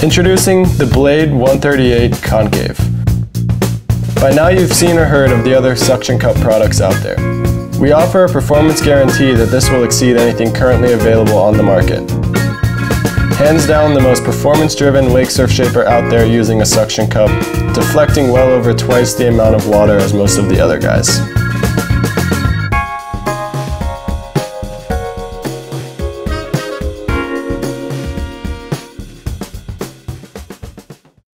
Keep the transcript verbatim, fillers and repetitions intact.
Introducing the Blade one thirty-eight Concave. By now you've seen or heard of the other suction cup products out there. We offer a performance guarantee that this will exceed anything currently available on the market. Hands down the most performance-driven Wakesurf shaper out there using a suction cup, deflecting well over twice the amount of water as most of the other guys.